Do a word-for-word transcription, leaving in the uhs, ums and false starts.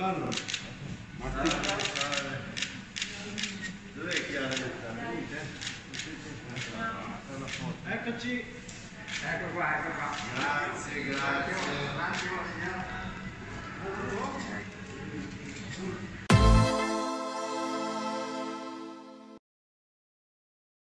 Buongiorno. Dov'è Chiara? Eccoci. Ecco qua, ecco qua. Grazie, grazie. Un attimo, signora.